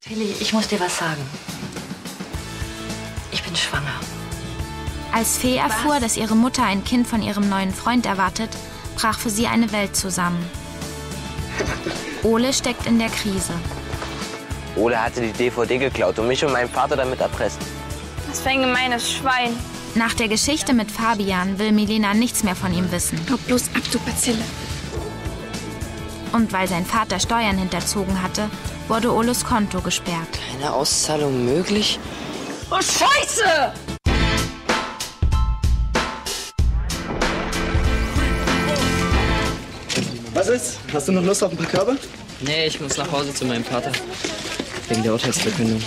Willi, ich muss dir was sagen. Ich bin schwanger. Als Fee erfuhr, dass ihre Mutter ein Kind von ihrem neuen Freund erwartet, brach für sie eine Welt zusammen. Ole steckt in der Krise. Ole hatte die DVD geklaut und mich und meinen Vater damit erpresst. Was für ein gemeines Schwein. Nach der Geschichte mit Fabian will Milena nichts mehr von ihm wissen. Hau bloß ab, du Bazille. Und weil sein Vater Steuern hinterzogen hatte, wurde Oles Konto gesperrt. Keine Auszahlung möglich? Oh, Scheiße! Was ist? Hast du noch Lust auf ein paar Körbe? Nee, ich muss nach Hause zu meinem Vater. Wegen der Urteilsverkündung.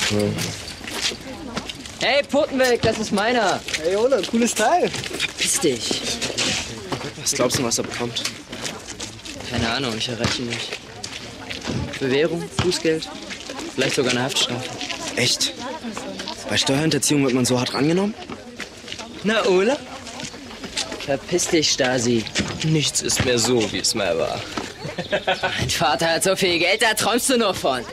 Hey, Puttenweg, das ist meiner. Hey Ole, cooles Teil. Piss dich. Was glaubst du, was er bekommt? Keine Ahnung, ich erreiche ihn nicht. Bewährung, Fußgeld, vielleicht sogar eine Haftstrafe. Echt? Bei Steuerhinterziehung wird man so hart rangenommen? Na, Ole? Verpiss dich, Stasi. Nichts ist mehr so, wie es mal war. Mein Vater hat so viel Geld, da träumst du nur von.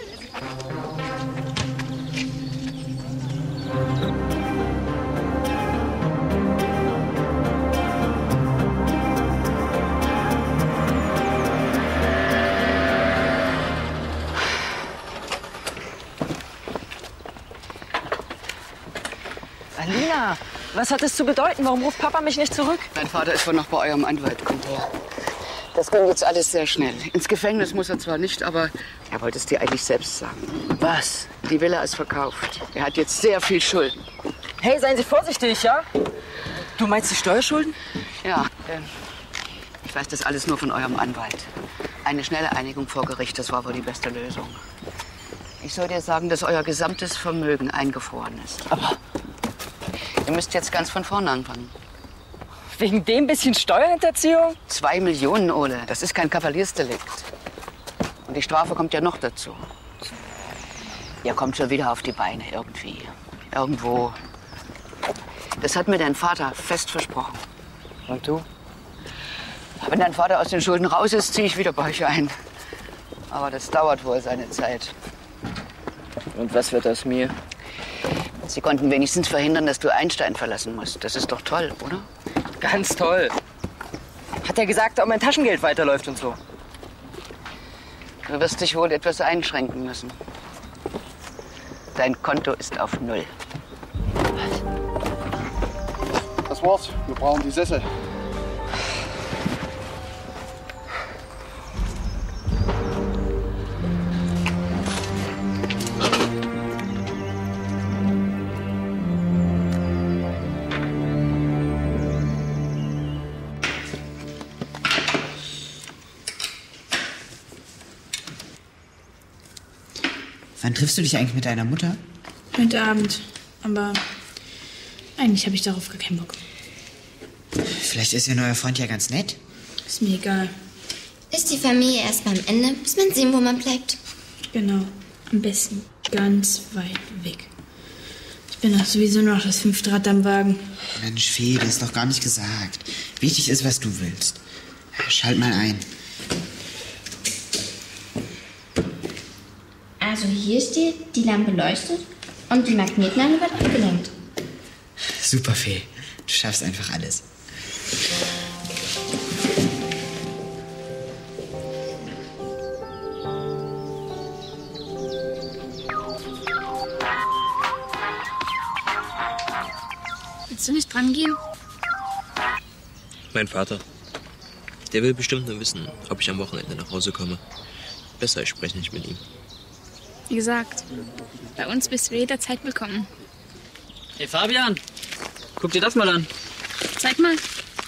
Alina, was hat es zu bedeuten? Warum ruft Papa mich nicht zurück? Dein Vater ist wohl noch bei eurem Anwalt, kommt her. Das ging jetzt alles sehr schnell. Ins Gefängnis muss er zwar nicht, aber er wollte es dir eigentlich selbst sagen. Was? Die Villa ist verkauft. Er hat jetzt sehr viel Schulden. Hey, seien Sie vorsichtig, ja? Du meinst die Steuerschulden? Ja, ich weiß das alles nur von eurem Anwalt. Eine schnelle Einigung vor Gericht, das war wohl die beste Lösung. Ich soll dir sagen, dass euer gesamtes Vermögen eingefroren ist. Aber ihr müsst jetzt ganz von vorne anfangen. wegen dem bisschen Steuerhinterziehung? 2 Millionen, Ole. Das ist kein Kavaliersdelikt. Und die Strafe kommt ja noch dazu. Ihr kommt schon wieder auf die Beine, irgendwie. Irgendwo. Das hat mir dein Vater fest versprochen. Und du? Wenn dein Vater aus den Schulden raus ist, ziehe ich wieder bei euch ein. Aber das dauert wohl seine Zeit. Und was wird aus mir? Sie konnten wenigstens verhindern, dass du Einstein verlassen musst. Das ist doch toll, oder? Ganz toll. Hat er gesagt, ob mein Taschengeld weiterläuft und so? Du wirst dich wohl etwas einschränken müssen. Dein Konto ist auf 0. Das war's. Wir brauchen die Sessel. Wann triffst du dich eigentlich mit deiner Mutter? Heute Abend. Aber eigentlich habe ich darauf gar keinen Bock. Vielleicht ist ihr neuer Freund ja ganz nett. Ist mir egal. Ist die Familie erst mal am Ende, muss man sehen, wo man bleibt. Genau. Am besten ganz weit weg. Ich bin doch sowieso noch das 5. Rad am Wagen. Mensch, Fee, das ist doch gar nicht gesagt. Wichtig ist, was du willst. Schalt mal ein. Also hier steht, die Lampe leuchtet und die Magnetnadel wird abgelenkt. Super, Fee. Du schaffst einfach alles. Willst du nicht dran gehen? Mein Vater. Der will bestimmt nur wissen, ob ich am Wochenende nach Hause komme. Besser, ich spreche nicht mit ihm. Wie gesagt, bei uns bist du jederzeit willkommen. Hey Fabian, guck dir das mal an. Zeig mal.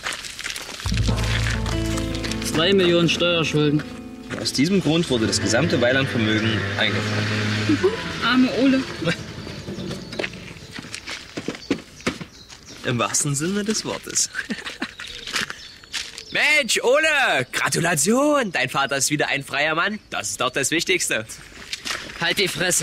2 Millionen Steuerschulden. Aus diesem Grund wurde das gesamte Weilandvermögen eingefroren. Arme Ole. Im wahrsten Sinne des Wortes. Mensch, Ole, Gratulation! Dein Vater ist wieder ein freier Mann. Das ist doch das Wichtigste. Halt die Fresse.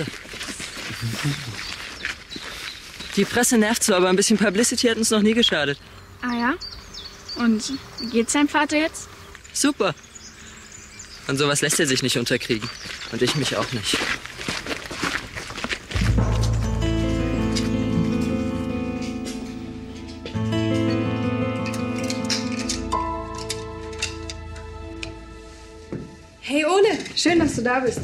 Die Presse nervt so, aber ein bisschen Publicity hat uns noch nie geschadet. Ah ja? Und wie geht's deinem Vater jetzt? Super. Und sowas lässt er sich nicht unterkriegen. Und ich mich auch nicht. Hey Ole, schön, dass du da bist.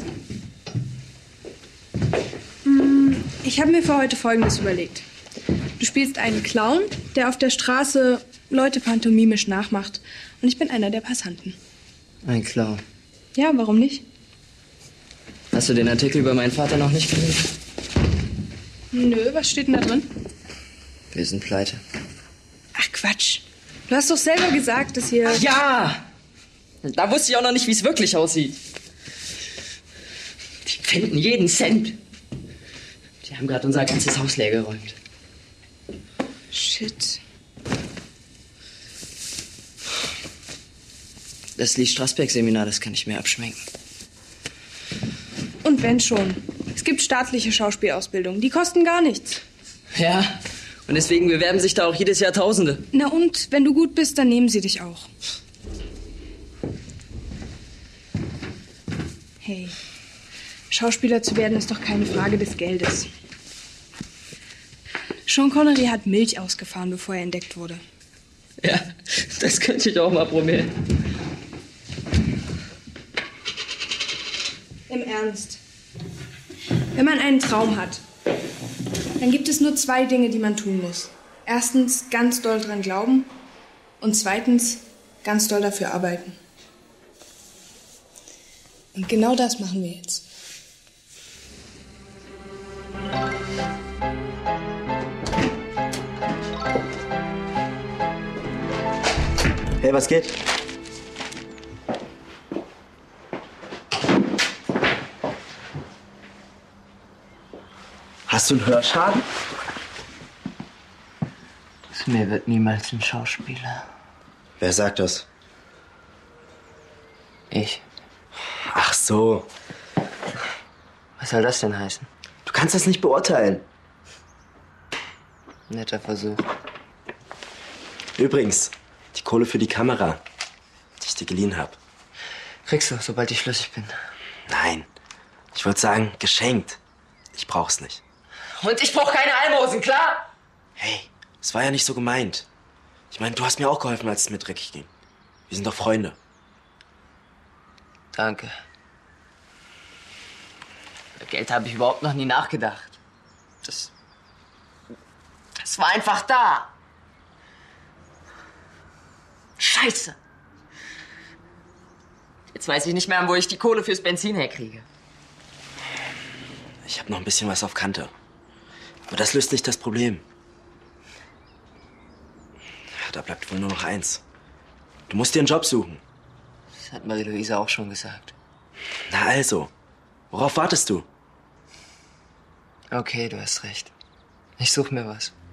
Ich habe mir für heute Folgendes überlegt. Du spielst einen Clown, der auf der Straße Leute pantomimisch nachmacht. Und ich bin einer der Passanten. Ein Clown. Ja, warum nicht? Hast du den Artikel über meinen Vater noch nicht gelesen? Nö, was steht denn da drin? Wir sind pleite. Ach Quatsch. Du hast doch selber gesagt, dass hier... Ach ja! Da wusste ich auch noch nicht, wie es wirklich aussieht. Die finden jeden Cent. Die haben gerade unser ganzes Haus leer geräumt. Shit. Das Lee Strasberg-Seminar, das kann ich mir abschminken. Und wenn schon. Es gibt staatliche Schauspielausbildung. Die kosten gar nichts. Ja, und deswegen bewerben sich da auch jedes Jahr Tausende. Na und, wenn du gut bist, dann nehmen sie dich auch. Hey, Schauspieler zu werden ist doch keine Frage des Geldes. Sean Connery hat Milch ausgefahren, bevor er entdeckt wurde. Ja, das könnte ich auch mal probieren. Im Ernst. Wenn man einen Traum hat, dann gibt es nur 2 Dinge, die man tun muss. Erstens, ganz doll dran glauben. Und zweitens, ganz doll dafür arbeiten. Und genau das machen wir jetzt. Hey, was geht? Hast du einen Hörschaden? Aus mir wird niemals ein Schauspieler. Wer sagt das? Ich. Ach so. Was soll das denn heißen? Du kannst das nicht beurteilen. Netter Versuch. Übrigens, die Kohle für die Kamera, die ich dir geliehen habe. Kriegst du, sobald ich flüssig bin. Nein, ich würde sagen, geschenkt. Ich brauch's nicht. Und ich brauch keine Almosen, klar? Hey, es war ja nicht so gemeint. Ich meine, du hast mir auch geholfen, als es mir dreckig ging. Wir sind doch Freunde. Danke. Über Geld habe ich überhaupt noch nie nachgedacht. Das war einfach da. Scheiße. Jetzt weiß ich nicht mehr, wo ich die Kohle fürs Benzin herkriege. Ich habe noch ein bisschen was auf Kante. Aber das löst nicht das Problem. Da bleibt wohl nur noch eins. Du musst dir einen Job suchen. Das hat Marie-Louise auch schon gesagt. Na also, worauf wartest du? Okay, du hast recht. Ich suche mir was.